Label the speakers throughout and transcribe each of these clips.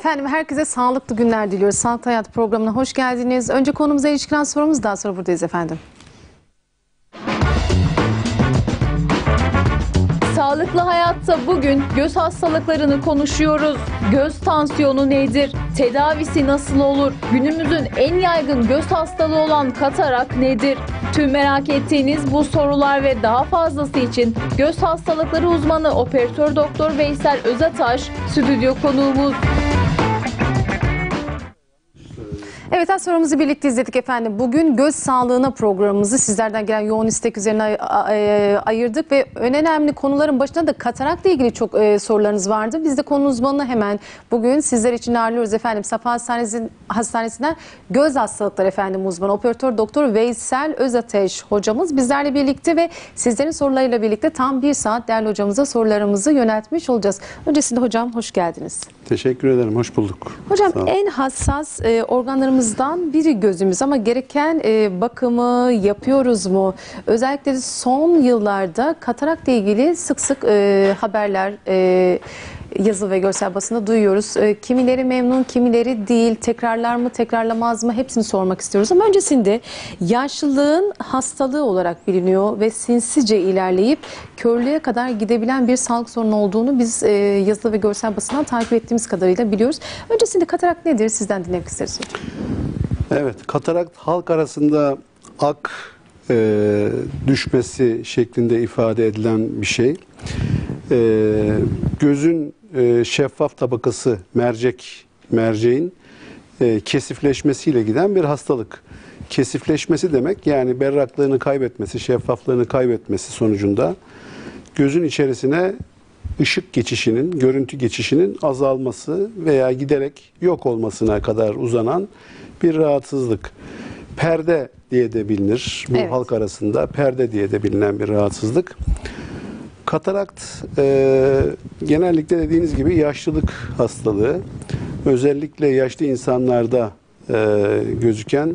Speaker 1: Efendim herkese sağlıklı günler diliyoruz. Sağlıklı Hayat programına hoş geldiniz. Önce konumuza ilişkin sorumuz, daha sonra buradayız efendim.
Speaker 2: Sağlıklı Hayat'ta bugün göz hastalıklarını konuşuyoruz. Göz tansiyonu nedir? Tedavisi nasıl olur? Günümüzün en yaygın göz hastalığı olan katarak nedir? Tüm merak ettiğiniz bu sorular ve daha fazlası için göz hastalıkları uzmanı Operatör Doktor Veysel Özataş stüdyo konuğumuz.
Speaker 1: Evet, sorumuzu birlikte izledik efendim. Bugün göz sağlığına programımızı sizlerden gelen yoğun istek üzerine ayırdık ve önemli konuların başında da katarakla ilgili çok sorularınız vardı. Biz de konu uzmanını hemen bugün sizler için ağırlıyoruz efendim. Safa Hastanesi'nden göz hastalıkları efendim uzmanı Operatör Doktor Veysel Özateş hocamız bizlerle birlikte ve sizlerin sorularıyla birlikte tam bir saat değerli hocamıza sorularımızı yöneltmiş olacağız. Öncesinde hocam hoş geldiniz.
Speaker 3: Teşekkür ederim, hoş bulduk.
Speaker 1: Hocam en hassas organlarımızdan biri gözümüz ama gereken bakımı yapıyoruz mu? Özellikle son yıllarda katarakla ilgili sık sık haberler yazılı ve görsel basında duyuyoruz. Kimileri memnun, kimileri değil. Tekrarlar mı, tekrarlamaz mı? Hepsini sormak istiyoruz. Ama öncesinde yaşlılığın hastalığı olarak biliniyor ve sinsice ilerleyip körlüğe kadar gidebilen bir sağlık sorunu olduğunu biz yazılı ve görsel basından takip ettiğimiz kadarıyla biliyoruz. Öncesinde katarak nedir? Sizden dinlemek isteriz.
Speaker 3: Evet, katarakt halk arasında ak düşmesi şeklinde ifade edilen bir şey. Gözün şeffaf tabakası merceğin kesifleşmesiyle giden bir hastalık. Kesifleşmesi demek yani berraklığını kaybetmesi, şeffaflığını kaybetmesi sonucunda gözün içerisine ışık geçişinin, görüntü geçişinin azalması veya giderek yok olmasına kadar uzanan bir rahatsızlık. Perde diye de bilinir. Bu
Speaker 1: evet.
Speaker 3: Halk arasında perde diye de bilinen bir rahatsızlık. Katarakt genellikle dediğiniz gibi yaşlılık hastalığı. Özellikle yaşlı insanlarda gözüken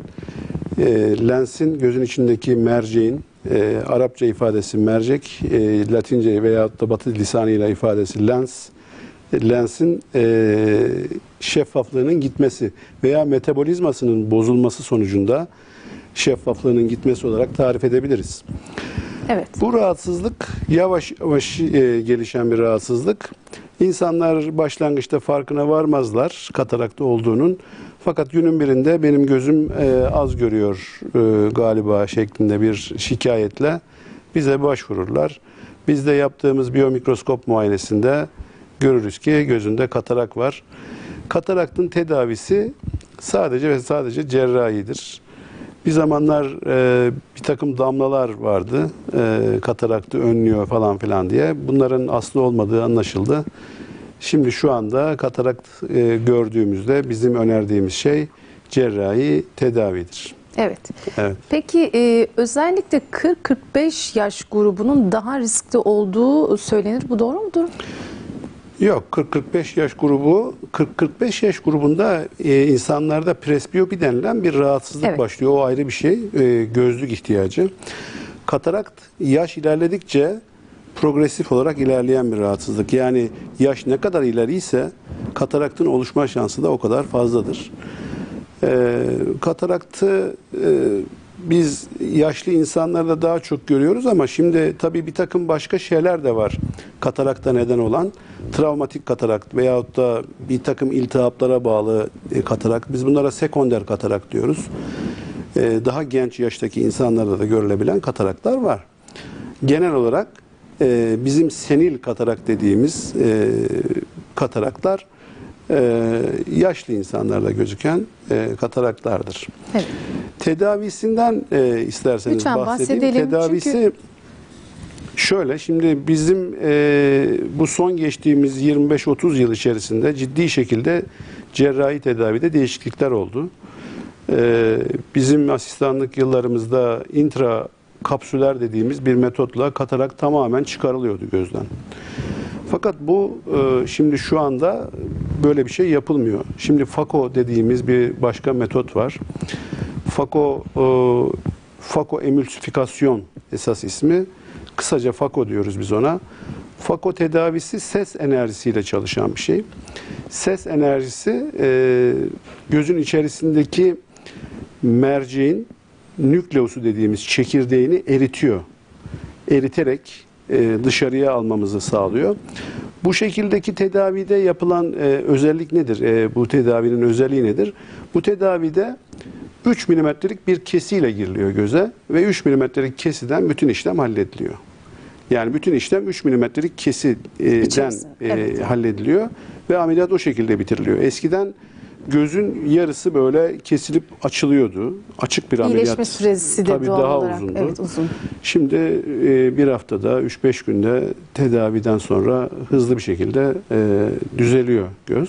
Speaker 3: lensin gözün içindeki merceğin, Arapça ifadesi mercek, Latince veyahut da Batı lisanıyla ifadesi lensin şeffaflığının gitmesi veya metabolizmasının bozulması sonucunda şeffaflığının gitmesi olarak tarif edebiliriz.
Speaker 1: Evet.
Speaker 3: Bu rahatsızlık yavaş yavaş gelişen bir rahatsızlık. İnsanlar başlangıçta farkına varmazlar katarakta olduğunun. Fakat günün birinde benim gözüm az görüyor galiba şeklinde bir şikayetle bize başvururlar. Biz de yaptığımız biyomikroskop muayenesinde görürüz ki gözünde katarak var. Kataraktın tedavisi sadece ve sadece cerrahidir. Bir zamanlar bir takım damlalar vardı, kataraktı önlüyor falan filan diye. Bunların aslı olmadığı anlaşıldı. Şimdi şu anda katarakt gördüğümüzde bizim önerdiğimiz şey cerrahi tedavidir.
Speaker 1: Evet.
Speaker 3: Evet.
Speaker 1: Peki özellikle 40-45 yaş grubunun daha riskli olduğu söylenir. Bu doğru mudur?
Speaker 3: Yok, 40-45 yaş grubu, 40-45 yaş grubunda insanlarda presbiyopi denilen bir rahatsızlık
Speaker 1: evet.
Speaker 3: başlıyor. O ayrı bir şey, gözlük ihtiyacı. Katarakt yaş ilerledikçe progresif olarak ilerleyen bir rahatsızlık. Yani yaş ne kadar ileriyse kataraktın oluşma şansı da o kadar fazladır. Kataraktı biz yaşlı insanlarda daha çok görüyoruz ama şimdi tabii bir takım başka şeyler de var katarakta neden olan. Travmatik katarakt veyahut da bir takım iltihaplara bağlı katarakt. Biz bunlara sekonder katarakt diyoruz. Daha genç yaştaki insanlarda da görülebilen kataraklar var. Genel olarak bizim senil katarak dediğimiz kataraklar yaşlı insanlarda gözüken kataraklardır.
Speaker 1: Evet.
Speaker 3: Tedavisinden isterseniz
Speaker 1: lütfen bahsedelim.
Speaker 3: Tedavisi
Speaker 1: çünkü...
Speaker 3: şöyle, şimdi bizim bu son geçtiğimiz 25-30 yıl içerisinde ciddi şekilde cerrahi tedavide değişiklikler oldu. Bizim asistanlık yıllarımızda intra kapsüler dediğimiz bir metotla katarak tamamen çıkarılıyordu gözden. Fakat bu şimdi şu anda böyle bir şey yapılmıyor. Şimdi FACO dediğimiz bir başka metot var. FACO emülsifikasyon esas ismi. Kısaca FACO diyoruz biz ona. FACO tedavisi ses enerjisiyle çalışan bir şey. Ses enerjisi gözün içerisindeki merceğin nükleosu dediğimiz çekirdeğini eritiyor. Eriterek dışarıya almamızı sağlıyor. Bu şekildeki tedavide yapılan özellik nedir? Bu tedavinin özelliği nedir? Bu tedavide 3 milimetrelik bir kesiyle giriliyor göze ve 3 milimetrelik kesiden bütün işlem hallediliyor. Yani bütün işlem 3 milimetrelik kesiden hallediliyor ve ameliyat o şekilde bitiriliyor. Eskiden gözün yarısı böyle kesilip açılıyordu. Açık bir ameliyat.
Speaker 1: İyileşme süresi de
Speaker 3: tabii
Speaker 1: doğal
Speaker 3: daha
Speaker 1: olarak.
Speaker 3: uzundu.
Speaker 1: Evet, uzun.
Speaker 3: Şimdi bir haftada 3-5 günde tedaviden sonra hızlı bir şekilde düzeliyor göz.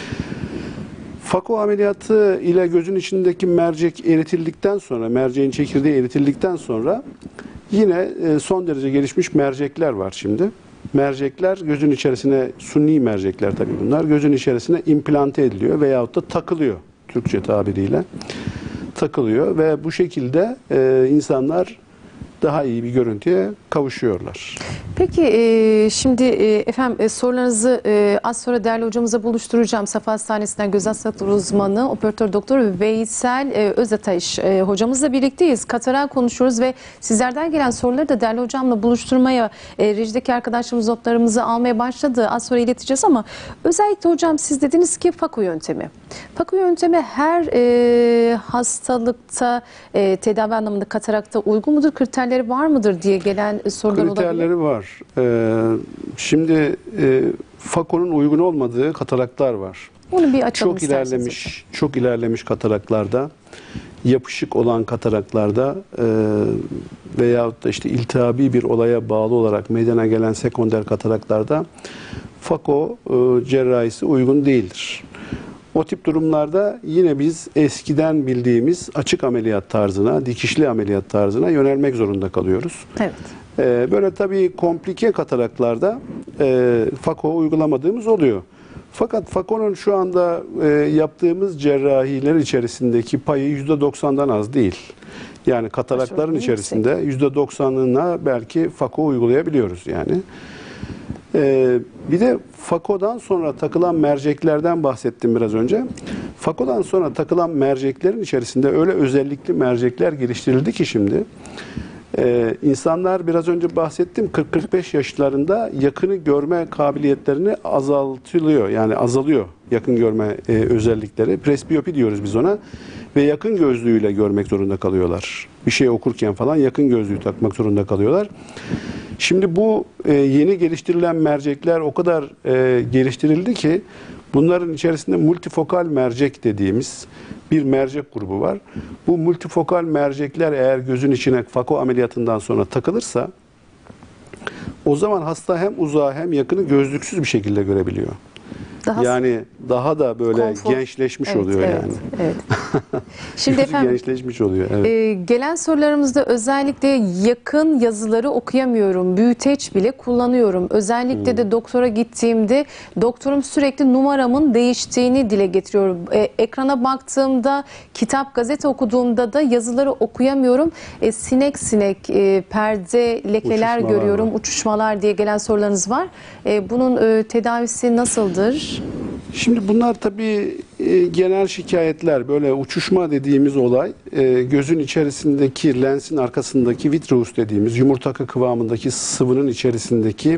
Speaker 3: Fako ameliyatı ile gözün içindeki mercek eritildikten sonra, merceğin çekirdeği eritildikten sonra yine son derece gelişmiş mercekler var şimdi. Mercekler gözün içerisine, suni mercekler tabii bunlar, gözün içerisine implante ediliyor veyahut da takılıyor Türkçe tabiriyle. Takılıyor ve bu şekilde insanlar daha iyi bir görüntüye kavuşuyorlar.
Speaker 1: Peki şimdi efendim sorularınızı az sonra değerli hocamıza buluşturacağım. Safa Hastanesi'nden göz hastalıkları uzmanı operatör doktor Veysel Özataş hocamızla birlikteyiz. Katarak konuşuyoruz ve sizlerden gelen soruları da değerli hocamla buluşturmaya rejideki arkadaşlarımız notlarımızı almaya başladı. Az sonra ileteceğiz ama özellikle hocam siz dediniz ki Fako yöntemi. Fako yöntemi her hastalıkta tedavi anlamında katarakta uygun mudur? Kriterleri var mıdır diye gelen sorular olabilir.
Speaker 3: Kriterleri var. Şimdi Fako'nun uygun olmadığı kataraklar var.
Speaker 1: Onu bir açalım
Speaker 3: Çok ilerlemiş kataraklarda, yapışık olan kataraklarda veyahut da işte iltihabi bir olaya bağlı olarak meydana gelen sekonder kataraklarda Fako cerrahisi uygun değildir. O tip durumlarda yine biz eskiden bildiğimiz açık ameliyat tarzına, dikişli ameliyat tarzına yönelmek zorunda kalıyoruz.
Speaker 1: Evet.
Speaker 3: Böyle tabii komplike kataraklarda Fako uygulamadığımız oluyor. Fakat Fako'nun şu anda yaptığımız cerrahiler içerisindeki payı %90'dan az değil. Yani katarakların içerisinde %90'ına belki Fako uygulayabiliyoruz yani. Bir de Fako'dan sonra takılan merceklerden bahsettim biraz önce. Fako'dan sonra takılan merceklerin içerisinde öyle özellikli mercekler geliştirildi ki şimdi insanlar biraz önce bahsettim 40-45 yaşlarında yakını görme kabiliyetlerini azaltılıyor. Yani azalıyor yakın görme özellikleri. Presbiyopi diyoruz biz ona ve yakın gözlüğüyle görmek zorunda kalıyorlar. Bir şey okurken falan yakın gözlüğü takmak zorunda kalıyorlar. Şimdi bu yeni geliştirilen mercekler o kadar geliştirildi ki bunların içerisinde multifokal mercek dediğimiz bir mercek grubu var. Bu multifokal mercekler eğer gözün içine Fako ameliyatından sonra takılırsa o zaman hasta hem uzağı hem yakını gözlüksüz bir şekilde görebiliyor. Yani daha da böyle gençleşmiş oluyor yani.
Speaker 1: Evet. Şimdi efendim
Speaker 3: gençleşmiş oluyor. Evet.
Speaker 1: Gelen sorularımızda özellikle yakın yazıları okuyamıyorum. Büyüteç bile kullanıyorum. Özellikle de doktora gittiğimde doktorum sürekli numaramın değiştiğini dile getiriyor. Ekrana baktığımda, kitap, gazete okuduğumda da yazıları okuyamıyorum. Sinek perde, lekeler
Speaker 3: uçuşmalar
Speaker 1: görüyorum,
Speaker 3: var.
Speaker 1: Uçuşmalar diye gelen sorularınız var. Bunun tedavisi nasıldır?
Speaker 3: Şimdi bunlar tabii genel şikayetler. Böyle uçuşma dediğimiz olay gözün içerisindeki lensin arkasındaki vitreus dediğimiz yumurta kıvamındaki sıvının içerisindeki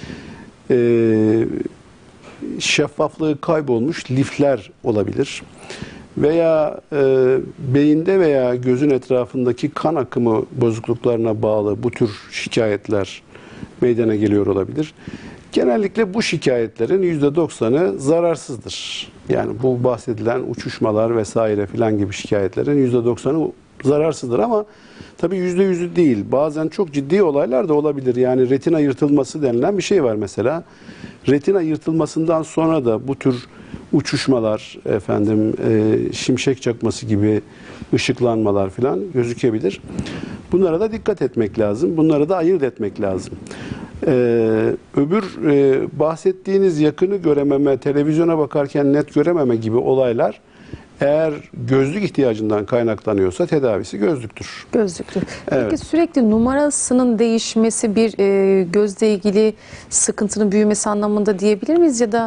Speaker 3: şeffaflığı kaybolmuş lifler olabilir. Veya beyinde veya gözün etrafındaki kan akımı bozukluklarına bağlı bu tür şikayetler meydana geliyor olabilir. Genellikle bu şikayetlerin %90'ı zararsızdır. Yani bu bahsedilen uçuşmalar vesaire filan gibi şikayetlerin %90'ı zararsızdır ama tabii %100'ü değil. Bazen çok ciddi olaylar da olabilir. Yani retina yırtılması denilen bir şey var mesela. Retina yırtılmasından sonra da bu tür uçuşmalar, şimşek çakması gibi ışıklanmalar filan gözükebilir. Bunlara da dikkat etmek lazım. Bunları da ayırt etmek lazım. Öbür bahsettiğiniz yakını görememe, televizyona bakarken net görememe gibi olaylar eğer gözlük ihtiyacından kaynaklanıyorsa tedavisi gözlüktür.
Speaker 1: Gözlüktür.
Speaker 3: Evet.
Speaker 1: Peki sürekli numarasının değişmesi bir gözle ilgili sıkıntının büyümesi anlamında diyebilir miyiz ya da?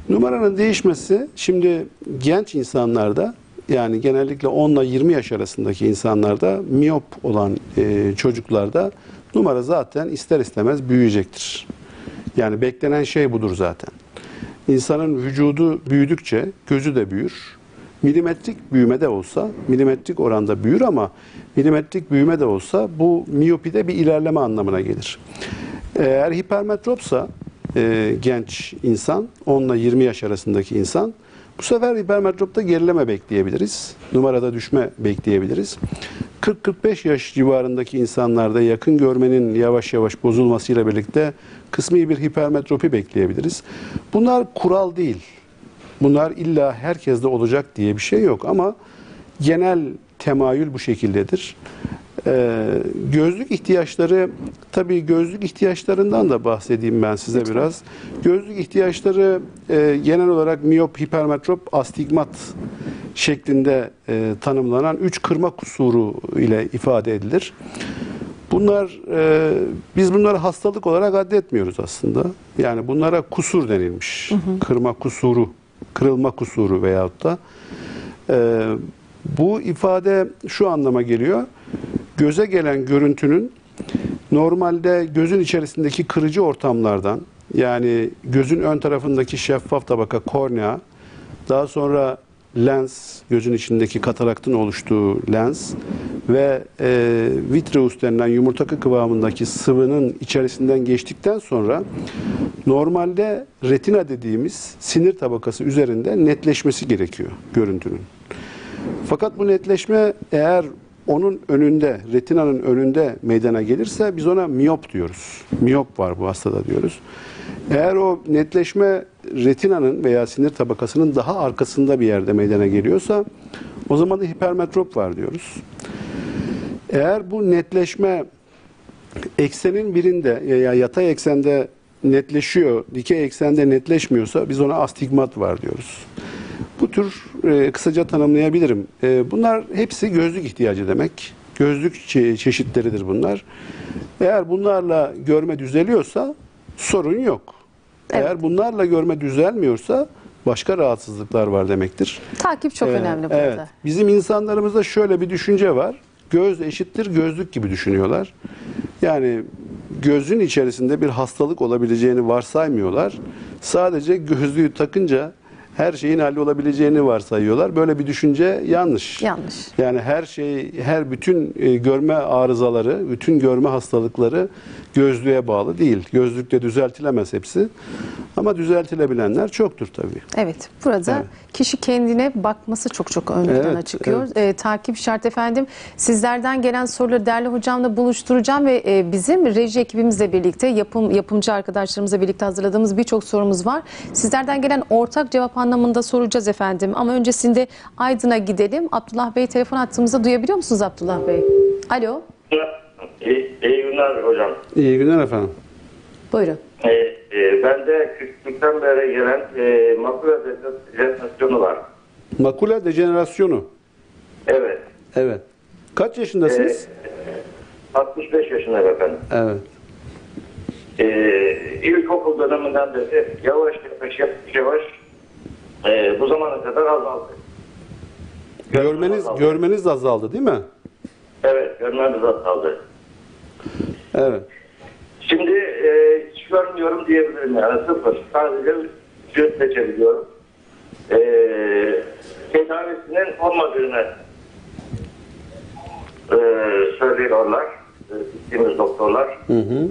Speaker 3: Numaranın değişmesi şimdi genç insanlarda, yani genellikle 10 ile 20 yaş arasındaki insanlarda, miyop olan çocuklarda numara zaten ister istemez büyüyecektir. Yani beklenen şey budur zaten. İnsanın vücudu büyüdükçe gözü de büyür. Milimetrik büyüme de olsa, milimetrik oranda büyür ama milimetrik büyüme de olsa bu miyopide bir ilerleme anlamına gelir. Eğer hipermetropsa genç insan, 10 ile 20 yaş arasındaki insan, bu sefer hipermetropta gerileme bekleyebiliriz. Numarada düşme bekleyebiliriz. 40-45 yaş civarındaki insanlarda yakın görmenin yavaş yavaş bozulmasıyla birlikte kısmi bir hipermetropi bekleyebiliriz. Bunlar kural değil. Bunlar illa herkeste olacak diye bir şey yok ama genel temayül bu şekildedir. Gözlük ihtiyaçları, tabii gözlük ihtiyaçlarından da bahsedeyim ben size biraz. Gözlük ihtiyaçları genel olarak miyop, hipermetrop, astigmat şeklinde tanımlanan 3 kırma kusuru ile ifade edilir. Bunlar, biz bunları hastalık olarak addetmiyoruz aslında. Yani bunlara kusur denilmiş. Kırma kusuru, kırılma kusuru veyahut da. Bu ifade şu anlama geliyor. Göze gelen görüntünün normalde gözün içerisindeki kırıcı ortamlardan, yani gözün ön tarafındaki şeffaf tabaka kornea, daha sonra lens, gözün içindeki kataraktın oluştuğu lens ve vitreus denilen yumurta kıvamındaki sıvının içerisinden geçtikten sonra normalde retina dediğimiz sinir tabakası üzerinde netleşmesi gerekiyor görüntünün. Fakat bu netleşme eğer onun önünde, retinanın önünde meydana gelirse biz ona miyop diyoruz. Miyop var bu hastada diyoruz. Eğer o netleşme retinanın veya sinir tabakasının daha arkasında bir yerde meydana geliyorsa o zaman da hipermetrop var diyoruz. Eğer bu netleşme eksenin birinde ya yatay eksende netleşiyor, dikey eksende netleşmiyorsa biz ona astigmat var diyoruz. Bu tür kısaca tanımlayabilirim. Bunlar hepsi gözlük ihtiyacı demek. Gözlük çeşitleridir bunlar. Eğer bunlarla görme düzeliyorsa sorun yok.
Speaker 1: Evet.
Speaker 3: Eğer bunlarla görme düzelmiyorsa başka rahatsızlıklar var demektir.
Speaker 1: Takip çok önemli burada.
Speaker 3: Evet. Bizim insanlarımızda şöyle bir düşünce var. Göz eşittir gözlük gibi düşünüyorlar. Yani gözün içerisinde bir hastalık olabileceğini varsaymıyorlar. Sadece gözlüğü takınca her şeyin hallolabileceğini varsayıyorlar. Böyle bir düşünce yanlış.
Speaker 1: Yanlış.
Speaker 3: Yani her şey, bütün görme arızaları, bütün görme hastalıkları gözlüğe bağlı değil. Gözlükle düzeltilemez hepsi. Ama düzeltilebilenler çoktur tabii.
Speaker 1: Evet, burada
Speaker 3: Evet.
Speaker 1: kişi kendine bakması çok ön plana
Speaker 3: Evet,
Speaker 1: çıkıyor. Takip şart efendim. Sizlerden gelen soruları değerli hocamla buluşturacağım ve bizim reji ekibimizle birlikte, yapımcı arkadaşlarımızla birlikte hazırladığımız birçok sorumuz var. Sizlerden gelen ortak cevap anlamında soracağız efendim. Ama öncesinde Aydın'a gidelim. Abdullah Bey telefon attığımızda duyabiliyor musunuz Abdullah Bey? Alo.
Speaker 4: İyi günler hocam.
Speaker 3: İyi günler efendim.
Speaker 1: Buyurun.
Speaker 4: Ben de küçüklükten beri gelen makula dejenerasyonu var.
Speaker 3: Makula dejenerasyonu.
Speaker 4: Evet.
Speaker 3: Evet. Kaç yaşındasınız?
Speaker 4: 65 yaşındayım efendim.
Speaker 3: Evet.
Speaker 4: İlkokul döneminden beri yavaş bu zamana kadar azaldı.
Speaker 3: Görmeniz azaldı değil mi?
Speaker 4: Evet, görmemiz azaldı.
Speaker 3: Evet.
Speaker 4: Şimdi hiç görmüyorum diyebilirim yani sıfır. Sadece vücut seçebiliyorum. Tedavisinin olmadığını söylüyorlar. Gittiğimiz doktorlar.
Speaker 3: Hı hı.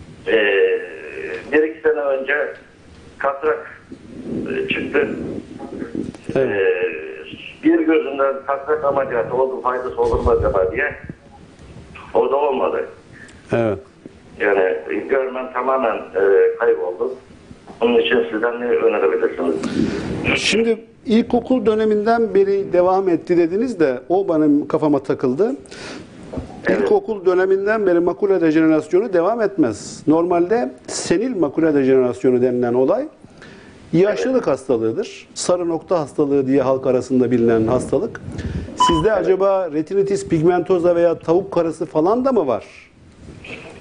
Speaker 4: 1-2 sene önce katrak çıktı.
Speaker 3: Evet.
Speaker 4: Bir gözünden katrak ameliyatı oldu, faydası olur mu acaba diye. O da olmadı.
Speaker 3: Evet.
Speaker 4: Yani görmem tamamen kayboldu. Onun için sizden ne önerebilirsiniz?
Speaker 3: Şimdi ilkokul döneminden beri devam etti dediniz de o benim kafama takıldı.
Speaker 4: Evet.
Speaker 3: İlkokul döneminden beri makula dejenerasyonu devam etmez. Normalde senil makula dejenerasyonu denilen olay yaşlılık hastalığıdır. Sarı nokta hastalığı diye halk arasında bilinen hastalık. Sizde acaba retinitis pigmentosa veya tavuk karası falan da mı var?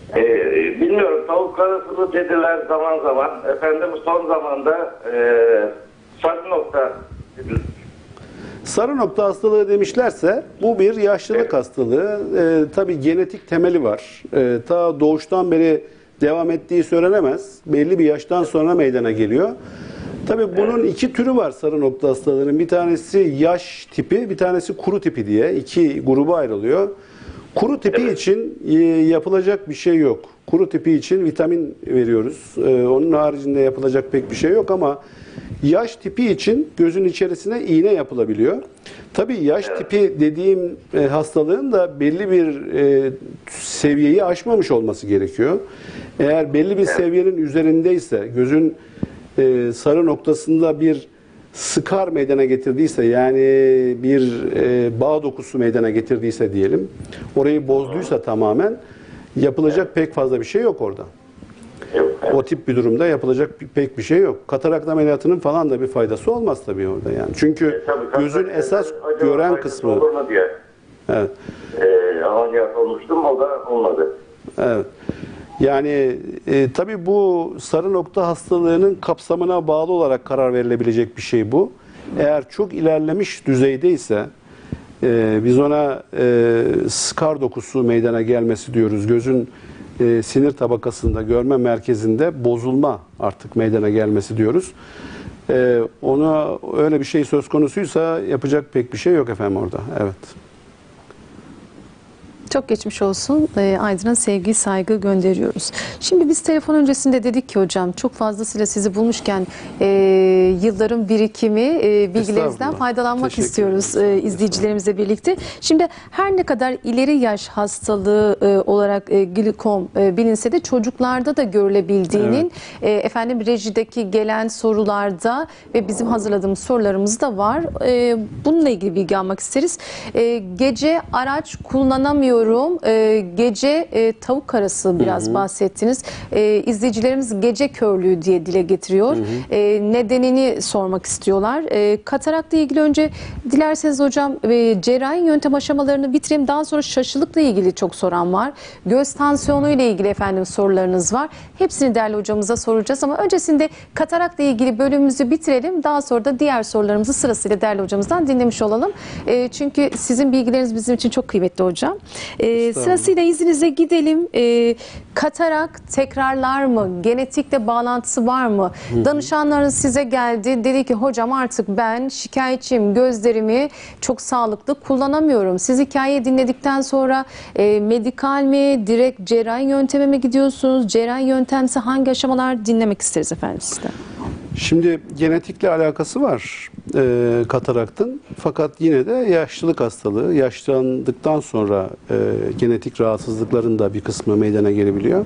Speaker 4: Bilmiyorum, tavuk karasını dediler zaman zaman. Efendim son zamanda sarı nokta dediler.
Speaker 3: Sarı nokta hastalığı demişlerse bu bir yaşlılık hastalığı. Tabii genetik temeli var. Ta doğuştan beri devam ettiği söylenemez. Belli bir yaştan sonra meydana geliyor. Tabii bunun iki türü var sarı nokta hastalığının. Bir tanesi yaş tipi, bir tanesi kuru tipi diye iki gruba ayrılıyor. Kuru tipi için yapılacak bir şey yok. Kuru tipi için vitamin veriyoruz. Onun haricinde yapılacak pek bir şey yok ama yaş tipi için gözün içerisine iğne yapılabiliyor. Tabii yaş tipi dediğim hastalığın da belli bir seviyeyi aşmamış olması gerekiyor. Eğer belli bir seviyenin üzerindeyse, gözün sarı noktasında bir skar meydana getirdiyse, yani bir bağ dokusu meydana getirdiyse diyelim, orayı bozduysa tamamen yapılacak pek fazla bir şey yok orada. O tip bir durumda yapılacak pek bir şey yok. Katarakt ameliyatının falan da bir faydası olmaz tabii orada yani. Çünkü gözün esas gören kısmı.
Speaker 4: Olur mu diye.
Speaker 3: Evet.
Speaker 4: Ameliyat olmuştum, o da olmadı.
Speaker 3: Evet. Yani tabii bu sarı nokta hastalığının kapsamına bağlı olarak karar verilebilecek bir şey bu. Eğer çok ilerlemiş düzeydeyse biz ona skar dokusu meydana gelmesi diyoruz. Gözün sinir tabakasında, görme merkezinde bozulma artık meydana gelmesi diyoruz. Ona öyle bir şey söz konusuysa yapacak pek bir şey yok efendim orada. Evet.
Speaker 1: Çok geçmiş olsun. Aydın'a sevgi, saygı gönderiyoruz. Şimdi biz telefon öncesinde dedik ki hocam, çok fazlasıyla sizi bulmuşken yılların birikimi, bilgilerinizden faydalanmak istiyoruz izleyicilerimizle birlikte. Şimdi her ne kadar ileri yaş hastalığı olarak glikom bilinse de çocuklarda da görülebildiğinin efendim rejideki gelen sorularda ve bizim hazırladığımız sorularımız da var. Bununla ilgili bilgi almak isteriz. Gece araç kullanamıyor. Gece tavuk karası biraz bahsettiniz. İzleyicilerimiz gece körlüğü diye dile getiriyor. Nedenini sormak istiyorlar. Katarakla ilgili önce dilerseniz hocam cerrahi yöntem aşamalarını bitireyim. Daha sonra şaşılıkla ilgili çok soran var. Göz tansiyonu ile ilgili efendim sorularınız var. Hepsini değerli hocamıza soracağız ama öncesinde katarakla ilgili bölümümüzü bitirelim. Daha sonra da diğer sorularımızı sırasıyla değerli hocamızdan dinlemiş olalım. Çünkü sizin bilgileriniz bizim için çok kıymetli hocam. Sırasıyla izninizle gidelim. Katarak tekrarlar mı? Genetikle bağlantısı var mı? Danışanlarınız size geldi. Dedi ki hocam artık ben şikayetçiyim. Gözlerimi çok sağlıklı kullanamıyorum. Siz hikayeyi dinledikten sonra medikal mi? Direkt cerrahi yönteme mi gidiyorsunuz? Cerrahi yöntemse hangi aşamalar dinlemek isteriz efendim sizden?
Speaker 3: Şimdi genetikle alakası var kataraktın. Fakat yine de yaşlılık hastalığı. Yaşlandıktan sonra genetik rahatsızlıkların da bir kısmı meydana gelebiliyor.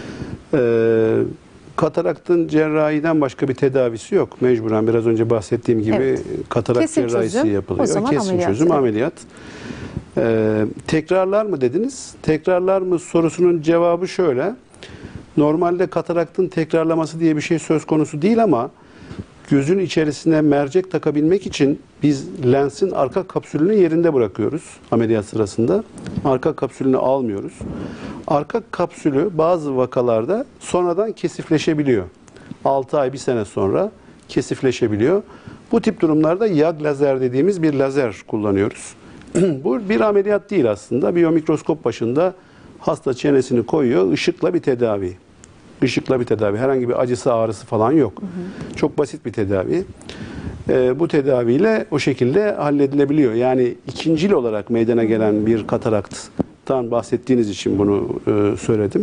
Speaker 3: Kataraktın cerrahiden başka bir tedavisi yok. Mecburen biraz önce bahsettiğim gibi katarakt
Speaker 1: kesin
Speaker 3: cerrahisi
Speaker 1: çözüm,
Speaker 3: yapılıyor.
Speaker 1: o zaman
Speaker 3: Kesin
Speaker 1: ameliyat,
Speaker 3: çözüm ameliyat. Tekrarlar mı dediniz? Tekrarlar mı sorusunun cevabı şöyle. Normalde kataraktın tekrarlaması diye bir şey söz konusu değil ama gözün içerisine mercek takabilmek için biz lensin arka kapsülünü yerinde bırakıyoruz ameliyat sırasında. Arka kapsülünü almıyoruz. Arka kapsülü bazı vakalarda sonradan kesifleşebiliyor. 6 ay, 1 sene sonra kesifleşebiliyor. Bu tip durumlarda yag lazer dediğimiz bir lazer kullanıyoruz. Bu bir ameliyat değil aslında. Biyomikroskop başında hasta çenesini koyuyor, ışıkla bir tedavi. Işıkla bir tedavi. Herhangi bir acısı, ağrısı falan yok. Çok basit bir tedavi. Bu tedaviyle o şekilde halledilebiliyor. Yani ikincil olarak meydana gelen bir katarakttan bahsettiğiniz için bunu söyledim.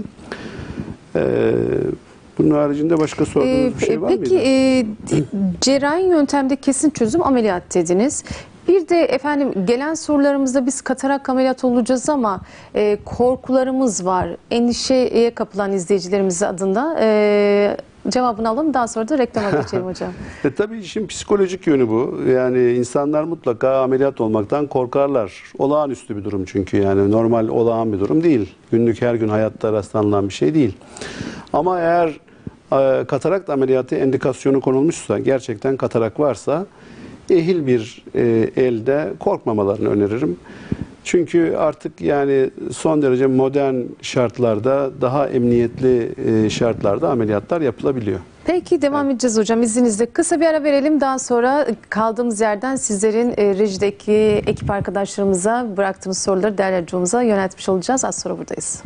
Speaker 3: Bunun haricinde başka sorduğunuz bir şey var mıydı?
Speaker 1: Peki cerrahi yöntemde kesin çözüm ameliyat dediniz. Bir de efendim gelen sorularımızda biz katarak ameliyat olacağız ama korkularımız var. Endişeye kapılan izleyicilerimiz adında cevabını alalım. Daha sonra da reklama geçelim hocam.
Speaker 3: Tabii işin psikolojik yönü bu. Yani insanlar mutlaka ameliyat olmaktan korkarlar. Olağanüstü bir durum çünkü yani normal olağan bir durum değil. Günlük her gün hayatta rastlanılan bir şey değil. Ama eğer katarakt ameliyatı endikasyonu konulmuşsa, gerçekten katarak varsa ehil bir elde korkmamalarını öneririm. Çünkü artık yani son derece modern şartlarda, daha emniyetli şartlarda ameliyatlar yapılabiliyor.
Speaker 1: Peki devam edeceğiz hocam izninizle. Kısa bir ara verelim. Daha sonra kaldığımız yerden sizlerin rejideki ekip arkadaşlarımıza bıraktığımız soruları değerli hocamıza yöneltmiş olacağız. Az sonra buradayız.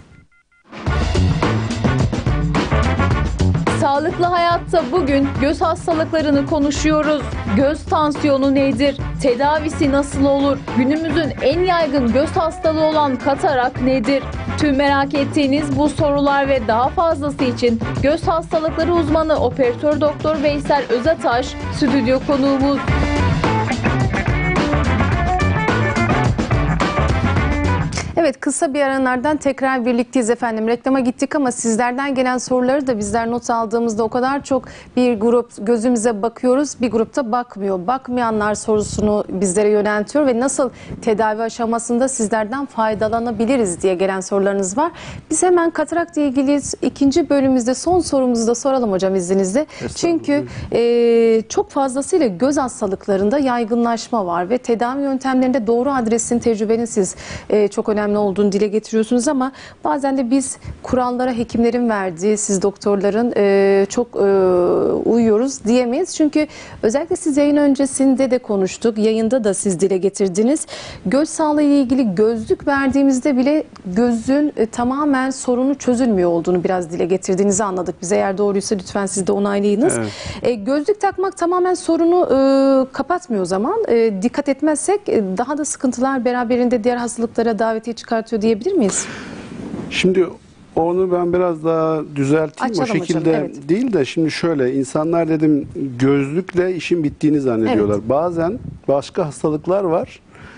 Speaker 2: Sağlıklı Hayatta bugün göz hastalıklarını konuşuyoruz. Göz tansiyonu nedir? Tedavisi nasıl olur? Günümüzün en yaygın göz hastalığı olan katarak nedir? Tüm merak ettiğiniz bu sorular ve daha fazlası için göz hastalıkları uzmanı Operatör Doktor Veysel Özataş stüdyo konuğumuz.
Speaker 1: Evet, kısa bir aranlardan tekrar birlikteyiz efendim. Reklama gittik ama sizlerden gelen soruları da bizler not aldığımızda o kadar çok bir grup gözümüze bakıyoruz, bir grupta bakmıyor. Bakmayanlar sorusunu bizlere yöneltiyor ve nasıl tedavi aşamasında sizlerden faydalanabiliriz diye gelen sorularınız var. Biz hemen katarakla ilgili ikinci bölümümüzde son sorumuzu da soralım hocam izninizle. Çünkü çok fazlasıyla göz hastalıklarında yaygınlaşma var ve tedavi yöntemlerinde doğru adresin, tecrübenin siz çok önemli olduğunu dile getiriyorsunuz ama bazen de biz kurallara hekimlerin verdiği, siz doktorların çok uyuyoruz diyemeyiz. Çünkü özellikle siz yayın öncesinde de konuştuk, yayında da siz dile getirdiniz. Göz sağlığı ile ilgili gözlük verdiğimizde bile gözün tamamen sorunu çözülmüyor olduğunu biraz dile getirdiğinizi anladık. Biz eğer doğruysa lütfen siz de onaylayınız. Evet. Gözlük takmak tamamen sorunu kapatmıyor o zaman. Dikkat etmezsek daha da sıkıntılar beraberinde diğer hastalıklara davetiye çıkartıyor diyebilir miyiz?
Speaker 3: Şimdi onu ben biraz daha düzelteyim.
Speaker 1: Açalım
Speaker 3: o şekilde
Speaker 1: hocam, evet.
Speaker 3: Değil de şimdi şöyle, insanlar dedim gözlükle işin bittiğini zannediyorlar. Evet. Bazen başka hastalıklar var.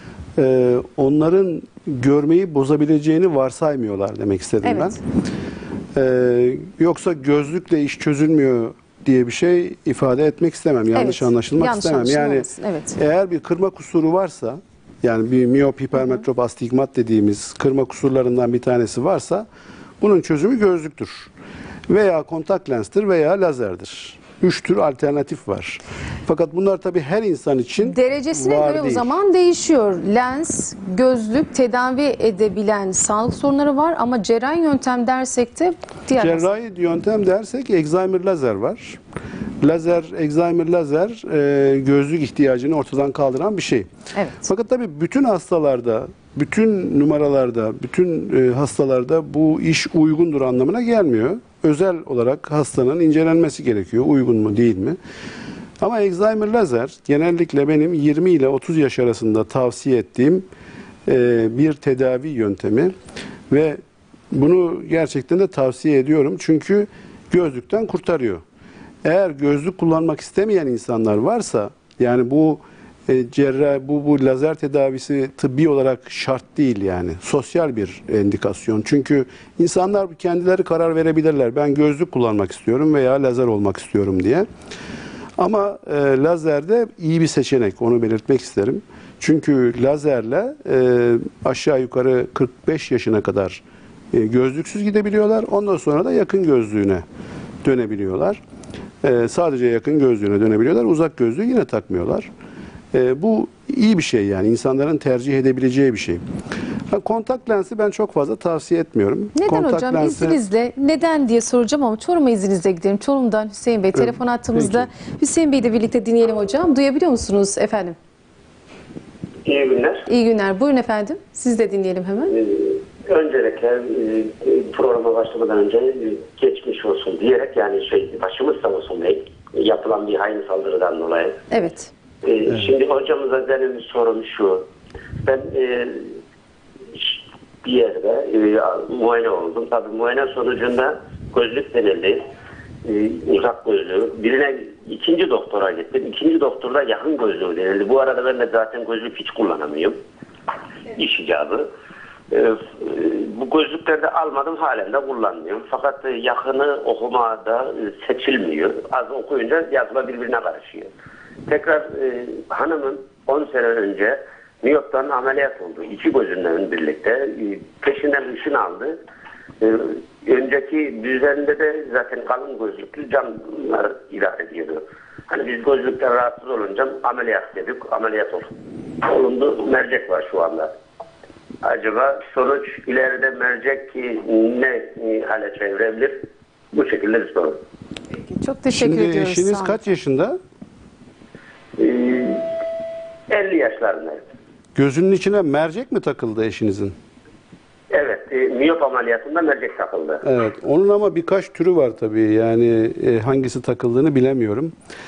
Speaker 3: Onların görmeyi bozabileceğini varsaymıyorlar demek istedim evet. Ben. Yoksa gözlükle iş çözülmüyor diye bir şey ifade etmek istemem. Yanlış evet. Anlaşılmak
Speaker 1: yanlış
Speaker 3: istemem. Yani
Speaker 1: evet.
Speaker 3: Eğer bir kırma kusuru varsa, yani bir miyop, hipermetrop, astigmat dediğimiz kırma kusurlarından bir tanesi varsa bunun çözümü gözlüktür. Veya kontak lenstir veya lazerdir. 3 tür alternatif var. Fakat bunlar tabii her insan için
Speaker 1: derecesine
Speaker 3: var
Speaker 1: göre
Speaker 3: değil.
Speaker 1: O zaman değişiyor. Lens, gözlük tedavi edebilen sağlık sorunları var ama cerrahi yöntem dersek de diğer
Speaker 3: cerrahi yöntem dersek Excimer lazer var. Excimer lazer gözlük ihtiyacını ortadan kaldıran bir şey.
Speaker 1: Evet.
Speaker 3: Fakat tabii bütün hastalarda, bütün numaralarda, bütün hastalarda bu iş uygundur anlamına gelmiyor. Özel olarak hastanın incelenmesi gerekiyor. Uygun mu değil mi? Ama Excimer lazer genellikle benim 20 ile 30 yaş arasında tavsiye ettiğim bir tedavi yöntemi ve bunu gerçekten de tavsiye ediyorum. Çünkü gözlükten kurtarıyor. Eğer gözlük kullanmak istemeyen insanlar varsa, yani bu bu lazer tedavisi tıbbi olarak şart değil, yani sosyal bir indikasyon. Çünkü insanlar kendileri karar verebilirler. Ben gözlük kullanmak istiyorum veya lazer olmak istiyorum diye. Ama lazer de iyi bir seçenek, onu belirtmek isterim. Çünkü lazerle aşağı yukarı 45 yaşına kadar gözlüksüz gidebiliyorlar. Ondan sonra da yakın gözlüğüne dönebiliyorlar. Sadece yakın gözlüğüne dönebiliyorlar. Uzak gözlüğü yine takmıyorlar. Bu iyi bir şey, yani insanların tercih edebileceği bir şey. Kontak lensi ben çok fazla tavsiye etmiyorum.
Speaker 1: Neden
Speaker 3: kontak
Speaker 1: hocam? İzninizle neden diye soracağım ama Çorum'a izninizle gidelim. Çorum'dan Hüseyin Bey telefon attığımızda. Hüseyin Bey'i de birlikte dinleyelim hocam. Duyabiliyor musunuz efendim?
Speaker 4: İyi günler.
Speaker 1: İyi günler. Buyurun efendim. Siz de dinleyelim hemen.
Speaker 4: Öncelikle programa başlamadan önce geçmiş olsun diyerek, yani başımız sağ olsun yapılan bir hain saldırıdan dolayı.
Speaker 1: Evet.
Speaker 4: Şimdi hocamıza benim sorum şu. Ben bir yerde muayene oldum. Tabii muayene sonucunda gözlük denildi. Uzak gözlüğü. İkinci doktora gittim. İkinci doktorda yakın gözlüğü denildi. Bu arada ben de zaten gözlük hiç kullanamıyorum. İş icabı. Bu gözlükleri de almadım, halen de kullanmıyorum. Fakat yakını okumada seçilmiyor. Az okuyunca yazma birbirine karışıyor. Tekrar hanımın 10 sene önce miyoptan ameliyat oldu. İki gözünden birlikte. Peşinden ışın aldı. Önceki düzeninde de zaten kalın gözlüklü camlar idare ediyordu. Hani biz gözlükten rahatsız olunca ameliyat dedik. Ameliyat olundu. Mercek var şu anda. Acaba sonuç ileride mercek ne hale çevirebilir? Bu şekilde bir soru.
Speaker 1: Peki, çok teşekkür
Speaker 3: Şimdi
Speaker 1: ediyoruz.
Speaker 3: eşiniz
Speaker 1: Sağ olun.
Speaker 3: kaç yaşında?
Speaker 4: 50 yaşlarındayız.
Speaker 3: Gözünün içine mercek mi takıldı eşinizin?
Speaker 4: Evet, miyop ameliyatında mercek takıldı.
Speaker 3: Evet, onun ama birkaç türü var tabii. Yani hangisi takıldığını bilemiyorum.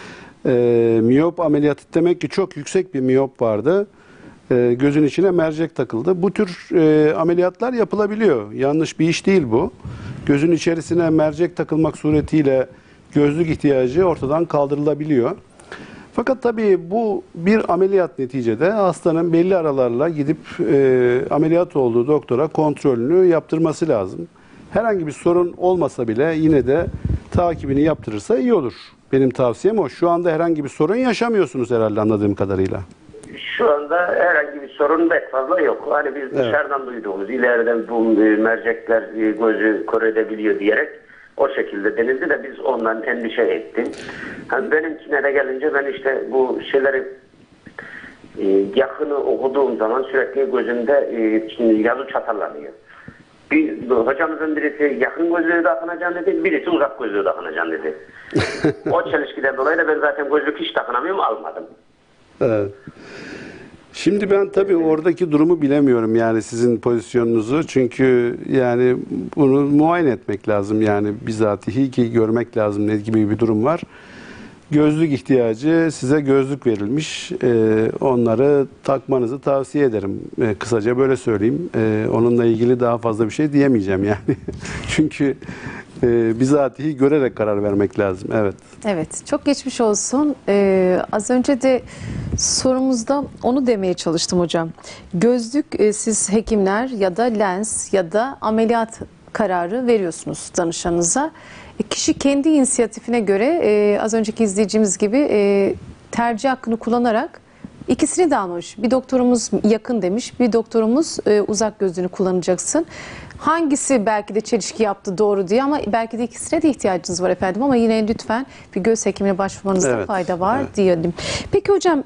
Speaker 3: Miyop ameliyatı demek ki çok yüksek bir miyop vardı. Gözün içine mercek takıldı. Bu tür ameliyatlar yapılabiliyor. Yanlış bir iş değil bu. Gözün içerisine mercek takılmak suretiyle gözlük ihtiyacı ortadan kaldırılabiliyor. Fakat tabii bu bir ameliyat neticede hastanın belli aralarla gidip ameliyat olduğu doktora kontrolünü yaptırması lazım. Herhangi bir sorun olmasa bile yine de takibini yaptırırsa iyi olur. Benim tavsiyem o. Şu anda herhangi bir sorun yaşamıyorsunuz herhalde anladığım kadarıyla.
Speaker 4: Şu anda herhangi bir sorun pek fazla yok. Hani biz dışarıdan duyduğumuz, ileriden bu mercekler gözü kör edebiliyor diyerek o şekilde denildi de biz ondan endişe ettik. Hani benimkine de gelince ben işte bu şeyleri yakını okuduğum zaman sürekli gözümde yazı çatallanıyor. Hocamızın birisi yakın gözlüğü takınacaksın dedi, birisi uzak gözlüğü takınacaksın dedi. O çelişkiden dolayı da ben zaten gözlük hiç takınamıyorum, almadım.
Speaker 3: Evet. Şimdi ben tabii oradaki durumu bilemiyorum yani sizin pozisyonunuzu. Çünkü yani bunu muayene etmek lazım yani bizatihi ki görmek lazım ne gibi bir durum var. Gözlük ihtiyacı size gözlük verilmiş. Onları takmanızı tavsiye ederim. Kısaca böyle söyleyeyim. Onunla ilgili daha fazla bir şey diyemeyeceğim yani. Çünkü bizatihi görerek karar vermek lazım. Evet.
Speaker 1: Evet, çok geçmiş olsun. Az önce de sorumuzda onu demeye çalıştım hocam. Gözlük siz hekimler ya da lens ya da ameliyat kararı veriyorsunuz danışanınıza. Kişi kendi inisiyatifine göre az önceki izleyicimiz gibi tercih hakkını kullanarak ikisini de almış. Bir doktorumuz yakın demiş, bir doktorumuz uzak gözlüğünü kullanacaksın. Hangisi belki de çelişki yaptı doğru diye ama belki de ikisine de ihtiyacınız var efendim ama yine lütfen bir göz hekimine başvurmanızda
Speaker 3: Evet,
Speaker 1: fayda var
Speaker 3: evet.
Speaker 1: diyelim. Peki hocam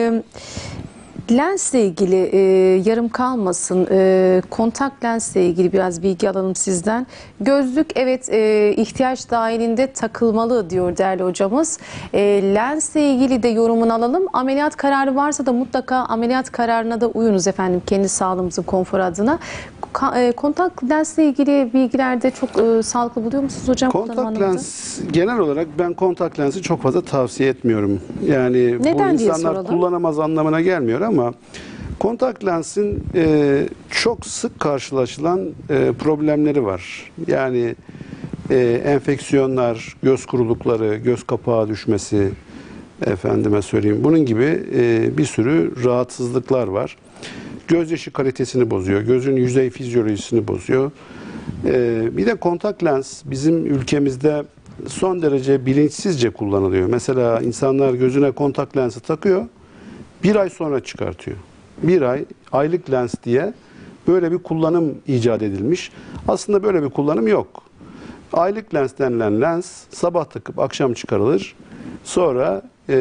Speaker 1: lensle ilgili yarım kalmasın, kontak lensle ilgili biraz bilgi alalım sizden. Gözlük evet ihtiyaç dahilinde takılmalı diyor değerli hocamız. Lensle ilgili de yorumunu alalım. Ameliyat kararı varsa da mutlaka ameliyat kararına da uyunuz efendim kendi sağlığımızın konforu adına. Kontak lensle ilgili bilgilerde çok sağlıklı buluyor musunuz hocam?
Speaker 3: Kontak lens genel olarak ben kontak lensi çok fazla tavsiye etmiyorum. Yani
Speaker 1: Neden
Speaker 3: bu
Speaker 1: diye
Speaker 3: insanlar
Speaker 1: soralım.
Speaker 3: kullanamaz anlamına gelmiyor ama kontak lensin çok sık karşılaşılan problemleri var. Yani enfeksiyonlar, göz kurulukları, göz kapağı düşmesi, efendime söyleyeyim. Bunun gibi bir sürü rahatsızlıklar var. Gözyaşı kalitesini bozuyor, gözün yüzey fizyolojisini bozuyor. Bir de kontak lens bizim ülkemizde son derece bilinçsizce kullanılıyor. Mesela insanlar gözüne kontak lensi takıyor, bir ay sonra çıkartıyor. Bir ay, aylık lens diye böyle bir kullanım icat edilmiş. Aslında böyle bir kullanım yok. Aylık lens denilen lens sabah takıp akşam çıkarılır. Sonra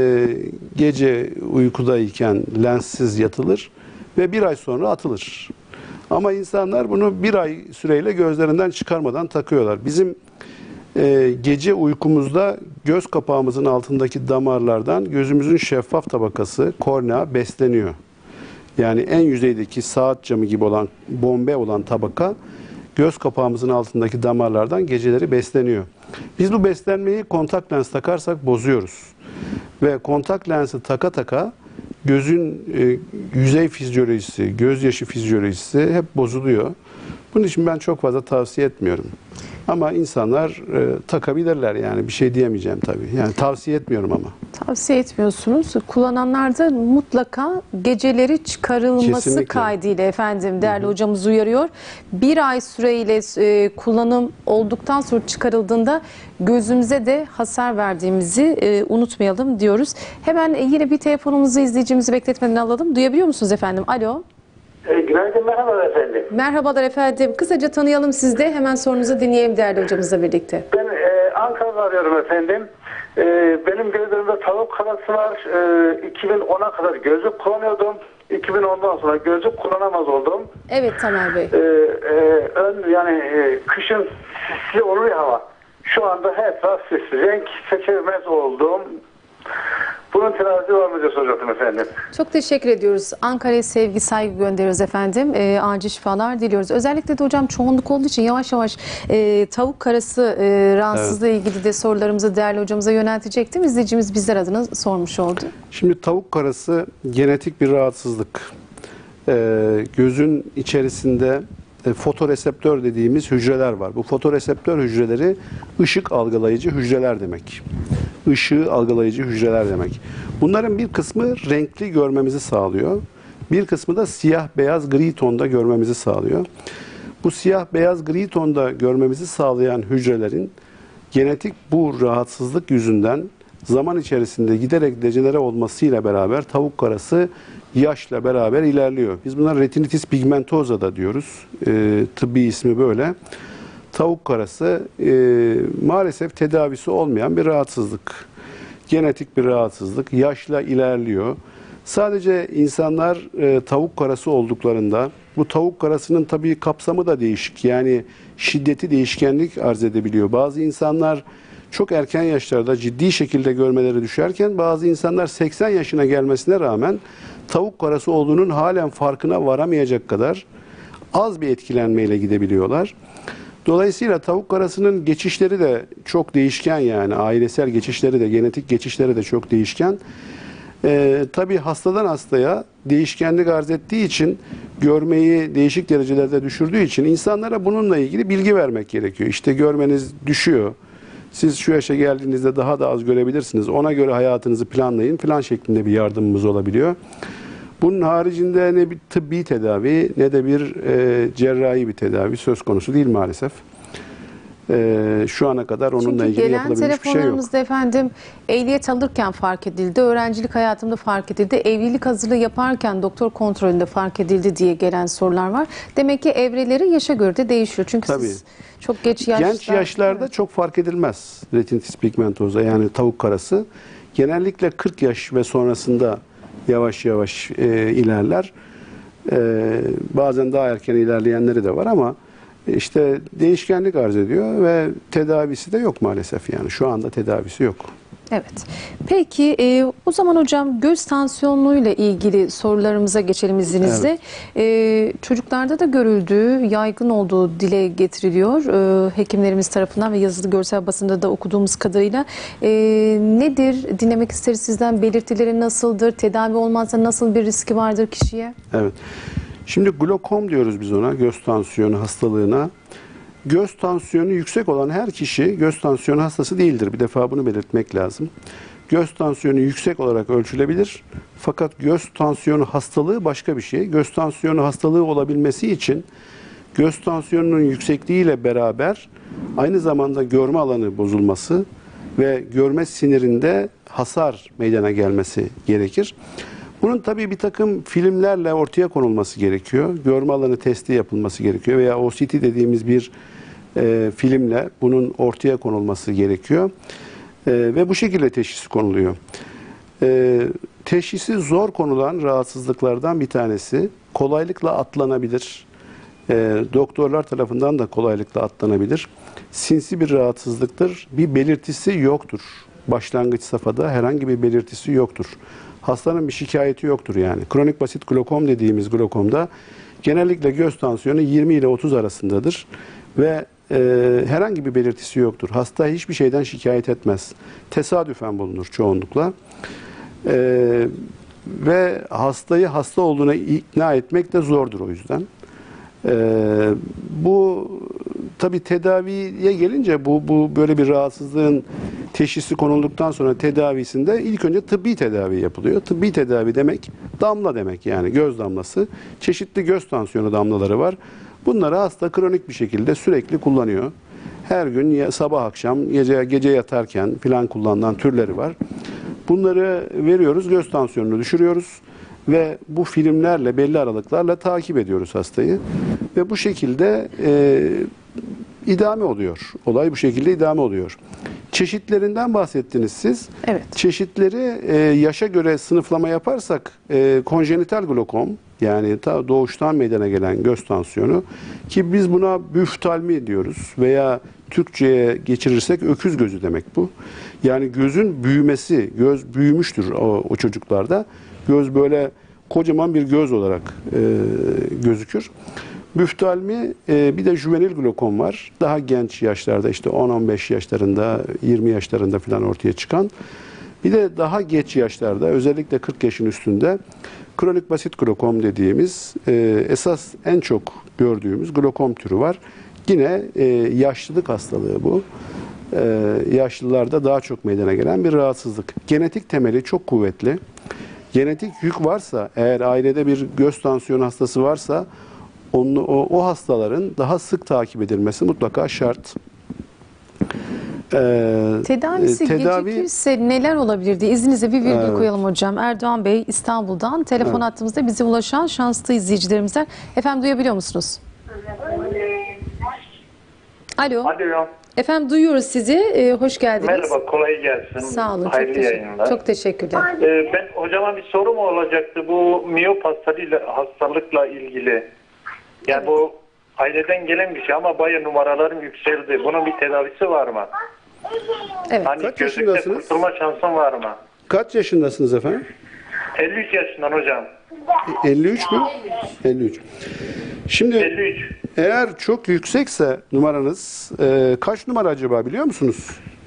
Speaker 3: gece uykudayken lenssiz yatılır ve bir ay sonra atılır. Ama insanlar bunu bir ay süreyle gözlerinden çıkarmadan takıyorlar. Bizim gece uykumuzda göz kapağımızın altındaki damarlardan gözümüzün şeffaf tabakası, kornea besleniyor. Yani en yüzeydeki saat camı gibi olan, bombe olan tabaka göz kapağımızın altındaki damarlardan geceleri besleniyor. Biz bu beslenmeyi kontak lens takarsak bozuyoruz. Ve kontak lensi taka taka gözün yüzey fizyolojisi, gözyaşı fizyolojisi hep bozuluyor. Bunun için ben çok fazla tavsiye etmiyorum. Ama insanlar takabilirler yani bir şey diyemeyeceğim tabii. Yani tavsiye etmiyorum ama.
Speaker 1: Tavsiye etmiyorsunuz. Kullananlar da mutlaka geceleri çıkarılması
Speaker 3: Kesinlikle.
Speaker 1: kaydıyla efendim değerli hocamız uyarıyor. Bir ay süreyle kullanım olduktan sonra çıkarıldığında gözümüze de hasar verdiğimizi unutmayalım diyoruz. Hemen yine bir telefonumuzu izleyicimizi bekletmeden alalım. Duyabiliyor musunuz efendim? Alo.
Speaker 4: Günaydın, merhaba efendim.
Speaker 1: Merhabalar efendim. Kısaca tanıyalım siz de. Hemen sorunuzu dinleyelim değerli hocamızla birlikte.
Speaker 5: Ben Ankara'da arıyorum efendim. Benim gözlerimde tavuk kanası var. 2010'a kadar gözlük kullanıyordum. 2010'dan sonra gözlük kullanamaz oldum.
Speaker 1: Evet Tamer Bey.
Speaker 5: Kışın sisli olur ya hava. Şu anda her taraf sisli. Renk seçemez oldum. Bunun tedavisi var mı diye soracaktım efendim.
Speaker 1: Çok teşekkür ediyoruz. Ankara'ya sevgi, saygı gönderiyoruz efendim. Acil şifalar diliyoruz. Özellikle de hocam çoğunluk olduğu için yavaş yavaş tavuk karası rahatsızlığı ilgili de sorularımızı değerli hocamıza yöneltecektim. İzleyicimiz bizler adına sormuş oldu.
Speaker 3: Şimdi tavuk karası genetik bir rahatsızlık. Gözün içerisinde fotoreseptör dediğimiz hücreler var. Bu fotoreseptör hücreleri ışık algılayıcı hücreler demek. Işığı algılayıcı hücreler demek. Bunların bir kısmı renkli görmemizi sağlıyor. Bir kısmı da siyah, beyaz, gri tonda görmemizi sağlıyor. Bu siyah, beyaz, gri tonda görmemizi sağlayan hücrelerin genetik bu rahatsızlık yüzünden zaman içerisinde giderek dejenere olmasıyla beraber tavuk karası yaşla beraber ilerliyor. Biz buna retinitis pigmentosa da diyoruz. Tıbbi ismi böyle. Tavuk karası maalesef tedavisi olmayan bir rahatsızlık. Genetik bir rahatsızlık. Yaşla ilerliyor. Sadece insanlar tavuk karası olduklarında bu tavuk karasının tabii kapsamı da değişik. Yani şiddeti değişkenlik arz edebiliyor. Bazı insanlar çok erken yaşlarda ciddi şekilde görmeleri düşerken bazı insanlar 80 yaşına gelmesine rağmen tavuk karası olduğunun halen farkına varamayacak kadar az bir etkilenmeyle gidebiliyorlar. Dolayısıyla tavuk karasının geçişleri de çok değişken, yani ailesel geçişleri de, genetik geçişleri de çok değişken. Tabii hastadan hastaya değişkenlik arz ettiği için, görmeyi değişik derecelerde düşürdüğü için insanlara bununla ilgili bilgi vermek gerekiyor. İşte görmeniz düşüyor. Siz şu yaşa geldiğinizde daha da az görebilirsiniz. Ona göre hayatınızı planlayın falan şeklinde bir yardımımız olabiliyor. Bunun haricinde ne bir tıbbi tedavi ne de bir cerrahi bir tedavi söz konusu değil maalesef. Şu ana kadar onunla ilgili yapılabilmiş bir şey yok.
Speaker 1: Çünkü gelen telefonlarımızda efendim ehliyet alırken fark edildi, öğrencilik hayatımda fark edildi, evlilik hazırlığı yaparken doktor kontrolünde fark edildi diye gelen sorular var. Demek ki evreleri yaşa göre de değişiyor. Çünkü
Speaker 3: Tabii.
Speaker 1: siz çok genç
Speaker 3: yaşlarda çok fark edilmez retinitis pigmentosa, yani tavuk karası. Genellikle 40 yaş ve sonrasında yavaş yavaş ilerler. Bazen daha erken ilerleyenleri de var ama işte değişkenlik arz ediyor ve tedavisi de yok maalesef, yani şu anda tedavisi yok.
Speaker 1: Evet. Peki o zaman hocam göz tansiyonuyla ilgili sorularımıza geçelim izninizle. Evet. Çocuklarda da görüldüğü, yaygın olduğu dile getiriliyor. Hekimlerimiz tarafından ve yazılı görsel basında da okuduğumuz kadarıyla. Nedir? Dinlemek isteriz sizden. Belirtileri nasıldır? Tedavi olmazsa nasıl bir riski vardır kişiye?
Speaker 3: Evet. Şimdi glokom diyoruz biz ona, göz tansiyonu hastalığına. Göz tansiyonu yüksek olan her kişi göz tansiyonu hastası değildir. Bir defa bunu belirtmek lazım. Göz tansiyonu yüksek olarak ölçülebilir. Fakat göz tansiyonu hastalığı başka bir şey. Göz tansiyonu hastalığı olabilmesi için göz tansiyonunun yüksekliğiyle beraber aynı zamanda görme alanı bozulması ve görme sinirinde hasar meydana gelmesi gerekir. Bunun tabii bir takım filmlerle ortaya konulması gerekiyor. Görme alanı testi yapılması gerekiyor veya OCT dediğimiz bir filmle bunun ortaya konulması gerekiyor. Ve bu şekilde teşhisi konuluyor. Teşhisi zor konulan rahatsızlıklardan bir tanesi. Kolaylıkla atlanabilir. Doktorlar tarafından da kolaylıkla atlanabilir. Sinsi bir rahatsızlıktır. Bir belirtisi yoktur. Başlangıç safhada herhangi bir belirtisi yoktur. Hastanın bir şikayeti yoktur yani. Kronik basit glokom dediğimiz glokomda genellikle göz tansiyonu 20 ile 30 arasındadır ve herhangi bir belirtisi yoktur. Hasta hiçbir şeyden şikayet etmez. Tesadüfen bulunur çoğunlukla. Ve hastayı hasta olduğuna ikna etmek de zordur o yüzden. Bu tabii tedaviye gelince bu böyle bir rahatsızlığın teşhisi konulduktan sonra tedavisinde ilk önce tıbbi tedavi yapılıyor. Tıbbi tedavi demek damla demek, yani göz damlası. Çeşitli göz tansiyonu damlaları var. Bunları hasta kronik bir şekilde sürekli kullanıyor. Her gün sabah akşam gece yatarken filan kullanılan türleri var. Bunları veriyoruz, göz tansiyonunu düşürüyoruz ve bu filmlerle belli aralıklarla takip ediyoruz hastayı ve bu şekilde idame oluyor. Olay bu şekilde idame oluyor. Çeşitlerinden bahsettiniz siz.
Speaker 1: Evet.
Speaker 3: Çeşitleri yaşa göre sınıflama yaparsak konjenital glokom, yani ta doğuştan meydana gelen göz tansiyonu, ki biz buna büftalmi diyoruz veya Türkçe'ye geçirirsek öküz gözü demek bu. Yani gözün büyümesi, göz büyümüştür o çocuklarda. Göz böyle kocaman bir göz olarak gözükür. Büftalmi, bir de juvenil glokom var. Daha genç yaşlarda, işte 10-15 yaşlarında, 20 yaşlarında falan ortaya çıkan. Bir de daha geç yaşlarda, özellikle 40 yaşın üstünde kronik basit glokom dediğimiz esas en çok gördüğümüz glokom türü var. Yine yaşlılık hastalığı bu. Yaşlılarda daha çok meydana gelen bir rahatsızlık. Genetik temeli çok kuvvetli. Genetik yük varsa, eğer ailede bir göz tansiyonu hastası varsa, o hastaların daha sık takip edilmesi mutlaka şart.
Speaker 1: Tedavisi gecikirse neler olabilirdi? İzninizle bir virgül koyalım hocam. Erdoğan Bey İstanbul'dan telefon attığımızda bize ulaşan şanslı izleyicilerimizden. Efendim duyabiliyor musunuz? Alo.
Speaker 5: Alo.
Speaker 1: Efendim duyuyoruz sizi. Hoş geldiniz.
Speaker 5: Merhaba, kolay gelsin.
Speaker 1: Sağ olun.
Speaker 5: Hayırlı yayınlar.
Speaker 1: Çok teşekkürler.
Speaker 5: Ben hocama bir sorum olacaktı bu miyop hastalıkla ilgili. Yani bu aileden gelen bir şey ama bayağı numaralarım yükseldi. Bunun bir tedavisi var mı?
Speaker 1: Evet.
Speaker 5: Hani
Speaker 3: Kaç
Speaker 5: gözlükte
Speaker 3: yaşındasınız?
Speaker 5: kurtulma şansım var mı?
Speaker 3: Kaç yaşındasınız efendim?
Speaker 5: 53 yaşından hocam.
Speaker 3: 53 mü? 53. Şimdi
Speaker 5: 53.
Speaker 3: eğer çok yüksekse numaranız, kaç numara acaba biliyor musunuz?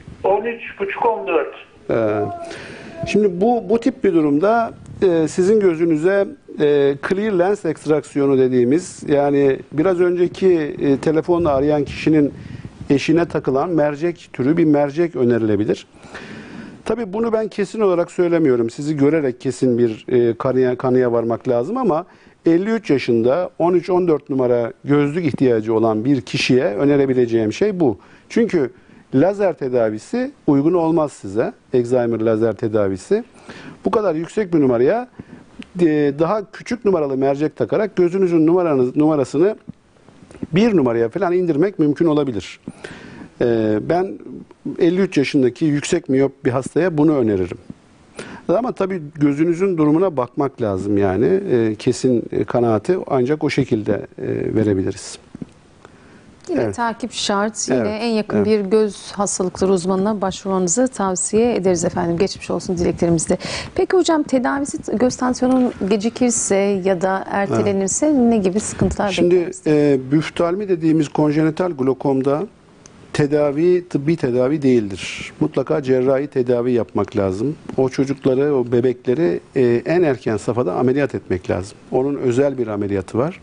Speaker 5: 13,5-14.
Speaker 3: Şimdi bu tip bir durumda sizin gözünüze clear lens ekstraksiyonu dediğimiz, yani biraz önceki telefonla arayan kişinin eşine takılan mercek türü bir mercek önerilebilir. Tabii bunu ben kesin olarak söylemiyorum. Sizi görerek kesin bir kanıya varmak lazım ama 53 yaşında 13-14 numara gözlük ihtiyacı olan bir kişiye önerebileceğim şey bu. Çünkü lazer tedavisi uygun olmaz size. Excimer lazer tedavisi. Bu kadar yüksek bir numaraya daha küçük numaralı mercek takarak gözünüzün numarasını 1 numaraya falan indirmek mümkün olabilir. Ben 53 yaşındaki yüksek miyop bir hastaya bunu öneririm. Ama tabii gözünüzün durumuna bakmak lazım yani. Kesin kanaati ancak o şekilde verebiliriz.
Speaker 1: Yine
Speaker 3: Evet.
Speaker 1: takip şart. Yine
Speaker 3: Evet,
Speaker 1: en yakın
Speaker 3: evet.
Speaker 1: bir göz hastalıkları uzmanına başvurmanızı tavsiye ederiz efendim. Geçmiş olsun dileklerimizde. Peki hocam, tedavisi göz tansiyonun gecikirse ya da ertelenirse ne gibi sıkıntılar
Speaker 3: Şimdi
Speaker 1: bekler?
Speaker 3: büftalmi dediğimiz konjenital glokomda tıbbi tedavi değildir. Mutlaka cerrahi tedavi yapmak lazım. O çocukları, o bebekleri en erken safhada ameliyat etmek lazım. Onun özel bir ameliyatı var.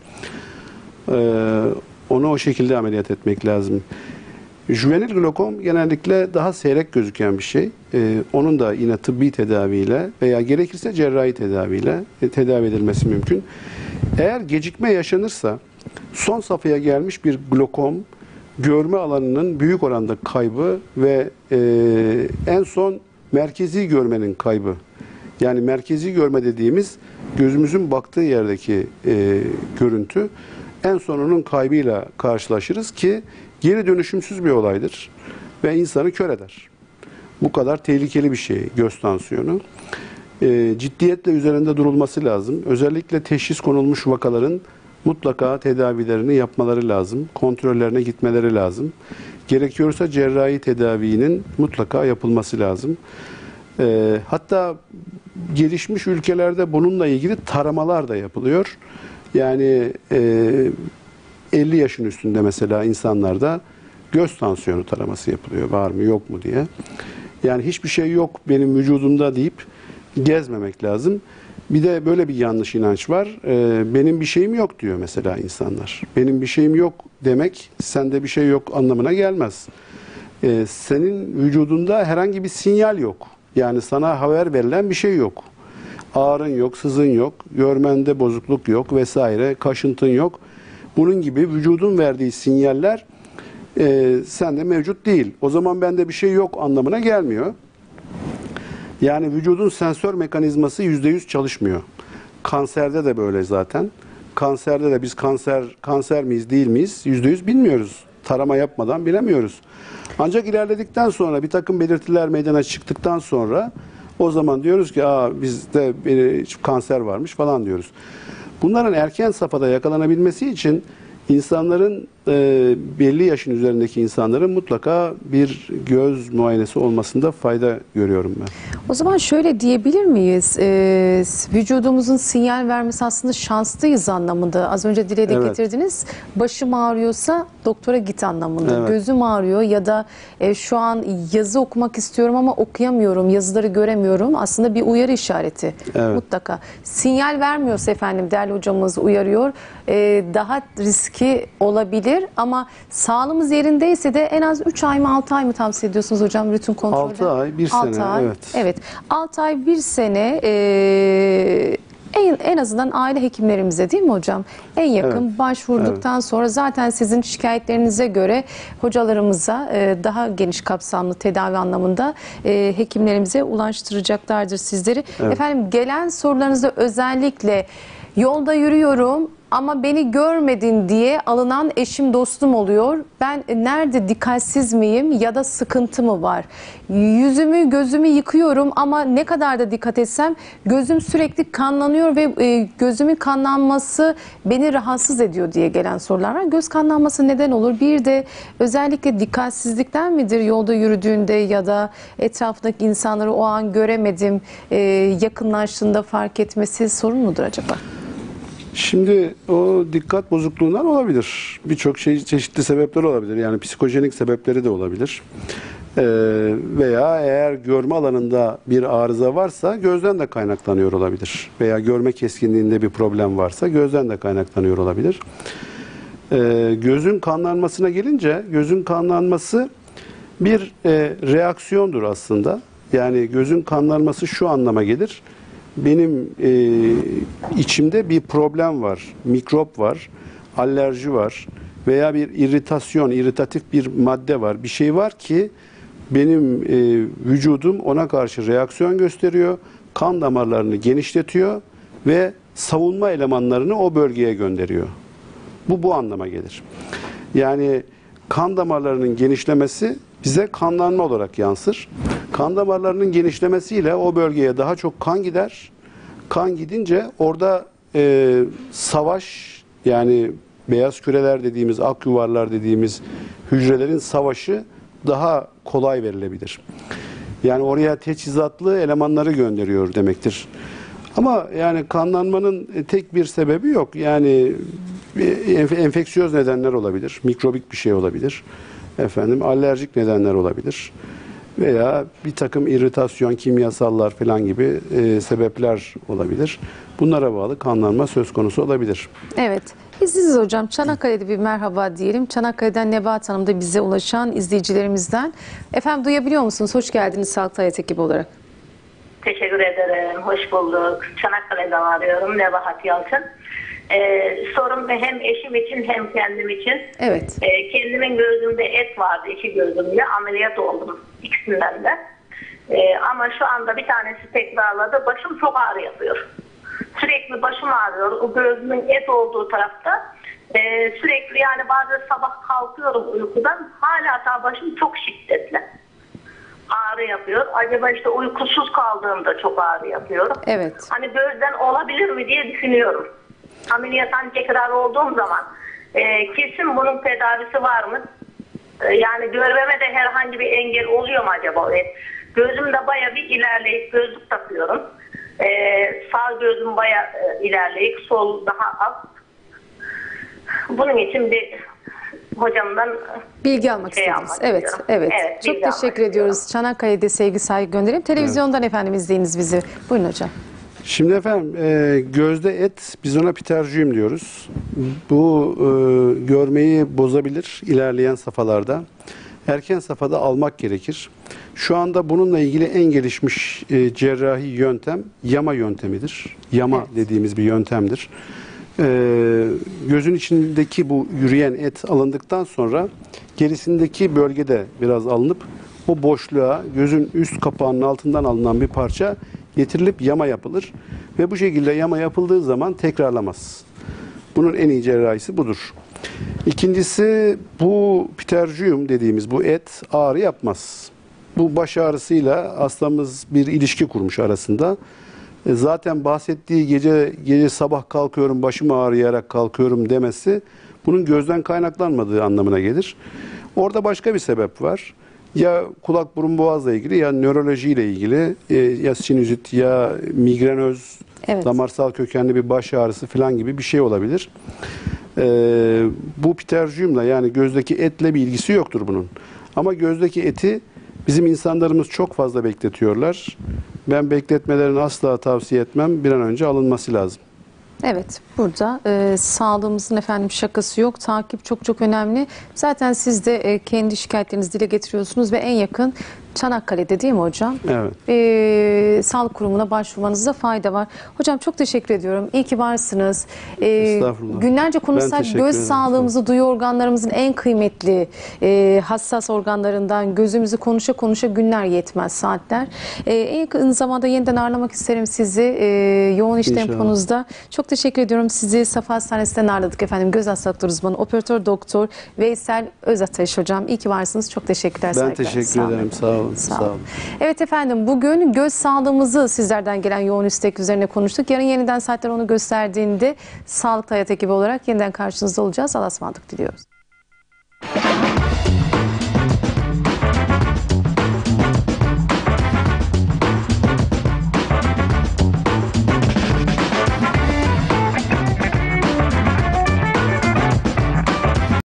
Speaker 3: Onu o şekilde ameliyat etmek lazım. Juvenil glokom genellikle daha seyrek gözüken bir şey. Onun da yine tıbbi tedaviyle veya gerekirse cerrahi tedaviyle tedavi edilmesi mümkün. Eğer gecikme yaşanırsa son safhaya gelmiş bir glokom, görme alanının büyük oranda kaybı ve en son merkezi görmenin kaybı. Yani merkezi görme dediğimiz gözümüzün baktığı yerdeki görüntü, en sonunun kaybıyla karşılaşırız ki geri dönüşümsüz bir olaydır ve insanı kör eder. Bu kadar tehlikeli bir şey göz tansiyonu. Ciddiyetle üzerinde durulması lazım. Özellikle teşhis konulmuş vakaların mutlaka tedavilerini yapmaları lazım. Kontrollerine gitmeleri lazım. Gerekiyorsa cerrahi tedavinin mutlaka yapılması lazım. Hatta gelişmiş ülkelerde bununla ilgili taramalar da yapılıyor. Yani 50 yaşın üstünde mesela insanlarda göz tansiyonu taraması yapılıyor. Var mı yok mu diye. Yani hiçbir şey yok benim vücudumda deyip gezmemek lazım. Bir de böyle bir yanlış inanç var. Benim bir şeyim yok diyor mesela insanlar. Benim bir şeyim yok demek sende bir şey yok anlamına gelmez. Senin vücudunda herhangi bir sinyal yok. Yani sana haber verilen bir şey yok. Ağrın yok, sızın yok, görmende bozukluk yok vesaire, kaşıntın yok. Bunun gibi vücudun verdiği sinyaller sende mevcut değil. O zaman bende bir şey yok anlamına gelmiyor. Yani vücudun sensör mekanizması %100 çalışmıyor. Kanserde de böyle zaten. Kanserde de biz kanser miyiz değil miyiz %100 bilmiyoruz. tarama yapmadan bilemiyoruz. Ancak ilerledikten sonra bir takım belirtiler meydana çıktıktan sonra o zaman diyoruz ki bizde bir kanser varmış falan diyoruz. Bunların erken safhada yakalanabilmesi için insanların belli yaşın üzerindeki insanların mutlaka bir göz muayenesi olmasında fayda görüyorum ben.
Speaker 1: O zaman şöyle diyebilir miyiz? Vücudumuzun sinyal vermesi aslında şanslıyız anlamında. Az önce dile de getirdiniz. Başım ağrıyorsa doktora git anlamında.
Speaker 3: Evet.
Speaker 1: Gözüm ağrıyor ya da şu an yazı okumak istiyorum ama okuyamıyorum, yazıları göremiyorum. Aslında bir uyarı işareti.
Speaker 3: Evet.
Speaker 1: Mutlaka. Sinyal vermiyorsa efendim, değerli hocamız uyarıyor, daha riski olabilir ama sağlığımız yerindeyse de en az 3 ay mı 6 ay mı tavsiye ediyorsunuz hocam rutin kontrolde?
Speaker 3: 6 ay, 1
Speaker 1: 6
Speaker 3: sene,
Speaker 1: ay.
Speaker 3: evet.
Speaker 1: Evet. 6 ay, 1 sene en azından aile hekimlerimize değil mi hocam? En yakın başvurduktan sonra zaten sizin şikayetlerinize göre hocalarımıza daha geniş kapsamlı tedavi anlamında hekimlerimize ulaştıracaklardır sizleri. Efendim gelen sorularınızda özellikle yolda yürüyorum ama beni görmedin diye alınan eşim dostum oluyor. Ben nerede dikkatsiz miyim ya da sıkıntı mı var? Yüzümü gözümü yıkıyorum ama ne kadar da dikkat etsem gözüm sürekli kanlanıyor ve gözümün kanlanması beni rahatsız ediyor diye gelen sorular var. Göz kanlanması neden olur? Bir de özellikle dikkatsizlikten midir yolda yürüdüğünde ya da etrafındaki insanları o an göremedim, yakınlaştığında fark etmesi sorun mudur acaba?
Speaker 3: Şimdi o dikkat bozukluğundan olabilir. Birçok çeşitli sebepler olabilir. Yani psikojenik sebepleri de olabilir. Veya eğer görme alanında bir arıza varsa gözden de kaynaklanıyor olabilir. Veya görme keskinliğinde bir problem varsa gözden de kaynaklanıyor olabilir. Gözün kanlanmasına gelince gözün kanlanması bir reaksiyondur aslında. Yani gözün kanlanması şu anlama gelir. Benim içimde bir problem var, mikrop var, alerji var veya bir iritasyon, iritatif bir madde var. Bir şey var ki benim vücudum ona karşı reaksiyon gösteriyor, kan damarlarını genişletiyor ve savunma elemanlarını o bölgeye gönderiyor. Bu anlama gelir. Yani kan damarlarının genişlemesi bize kanlanma olarak yansır. Kan damarlarının genişlemesiyle o bölgeye daha çok kan gider. Kan gidince orada savaş, yani beyaz küreler dediğimiz, ak yuvarlar dediğimiz hücrelerin savaşı daha kolay verilebilir. Yani oraya teçhizatlı elemanları gönderiyor demektir. Ama yani kanlanmanın tek bir sebebi yok. Yani enfeksiyöz nedenler olabilir, mikrobik bir şey olabilir. Alerjik nedenler olabilir. Veya bir takım iritasyon, kimyasallar falan gibi sebepler olabilir. Bunlara bağlı kanlanma söz konusu olabilir.
Speaker 1: Evet. İzninizle hocam Çanakkale'de bir merhaba diyelim. Çanakkale'den Nebahat Hanım da bize ulaşan izleyicilerimizden. Efendim duyabiliyor musunuz? Hoş geldiniz Sağlık Hayat ekibi olarak.
Speaker 6: Teşekkür ederim. Hoş bulduk. Çanakkale'den arıyorum. Nebahat Yalçın. Sorum hem eşim için hem kendim için.
Speaker 1: Evet.
Speaker 6: Kendimin gözümde et vardı, 2 gözümde. Ameliyat oldum ikisinden de. Ama şu anda bir tanesi tekrarladı. Başım çok ağrı yapıyor. Sürekli başım ağrıyor. O gözümün et olduğu tarafta sürekli, yani bazen sabah kalkıyorum uykudan, hala daha başım çok şiddetli ağrı yapıyor. Acaba işte uykusuz kaldığımda çok ağrı yapıyorum.
Speaker 1: Evet.
Speaker 6: Hani gözden olabilir mi diye düşünüyorum. Ameliyattan tekrar olduğum zaman kesin bunun tedavisi var mı? Yani görmeme de herhangi bir engel oluyor mu acaba? Gözümde baya bir ilerleyip gözlük takıyorum. Sağ gözüm baya ilerleyip sol daha az. Bunun için bir hocamdan
Speaker 1: bilgi almak istediniz. Evet, evet. Çok teşekkür ediyoruz. Çanakkale'de sevgi saygı gönderelim. Televizyondan efendim izleyiniz bizi. Buyurun hocam.
Speaker 3: Şimdi efendim gözde et, biz ona pterjiyum diyoruz. Bu görmeyi bozabilir ilerleyen safhalarda. Erken safhada almak gerekir. Şu anda bununla ilgili en gelişmiş cerrahi yöntem yama yöntemidir. Yama dediğimiz bir yöntemdir. Gözün içindeki bu yürüyen et alındıktan sonra gerisindeki bölgede biraz alınıp o boşluğa gözün üst kapağının altından alınan bir parça getirilip yama yapılır. Ve bu şekilde yama yapıldığı zaman tekrarlamaz. Bunun en iyi cerrahisi budur. İkincisi, bu pitercium dediğimiz bu et ağrı yapmaz. Bu baş ağrısıyla hastamız bir ilişki kurmuş arasında. Zaten bahsettiği gece sabah kalkıyorum, başım ağrıyarak kalkıyorum demesi bunun gözden kaynaklanmadığı anlamına gelir. Orada başka bir sebep var. Ya kulak burun boğazla ilgili, ya nörolojiyle ilgili, ya sinüzit, ya migrenöz,
Speaker 1: Evet.
Speaker 3: damarsal kökenli bir baş ağrısı falan gibi bir şey olabilir. Bu piterciumla, yani gözdeki etle bir ilgisi yoktur bunun. Ama gözdeki eti bizim insanlarımız çok fazla bekletiyorlar. Ben bekletmelerini asla tavsiye etmem. Bir an önce alınması lazım.
Speaker 1: Evet, burada sağlığımızın efendim şakası yok. Takip çok çok önemli. Zaten siz de kendi şikayetlerinizi dile getiriyorsunuz ve en yakın Çanakkale'de değil mi hocam?
Speaker 3: Evet.
Speaker 1: Sağlık kurumuna başvurmanızda fayda var. Hocam çok teşekkür ediyorum. İyi ki varsınız.
Speaker 3: Estağfurullah.
Speaker 1: Günlerce
Speaker 3: Ben
Speaker 1: konuşsak
Speaker 3: teşekkür
Speaker 1: göz
Speaker 3: ederim.
Speaker 1: sağlığımızı, duyu organlarımızın en kıymetli hassas organlarından, gözümüzü konuşa konuşa günler yetmez, saatler. En yakın zamanda yeniden ağırlamak isterim sizi yoğun iş
Speaker 3: İnşallah.
Speaker 1: temponuzda. Çok teşekkür ediyorum. Sizi Safa Hastanesi'nden ağırladık efendim. Göz hastalıkları uzmanı, operatör doktor Veysel Özataş hocam. İyi ki varsınız. Çok teşekkürler.
Speaker 3: Ben
Speaker 1: saygılar.
Speaker 3: teşekkür
Speaker 1: Sağ olun.
Speaker 3: ederim. Sağ olun.
Speaker 1: Sağ
Speaker 3: Sağ
Speaker 1: olun.
Speaker 3: olun.
Speaker 1: Evet efendim, bugün göz sağlığımızı sizlerden gelen yoğun istek üzerine konuştuk. Yarın yeniden saatler onu gösterdiğinde Sağlıklı Hayat ekibi olarak yeniden karşınızda olacağız. Allah'a ısmarladık diliyoruz.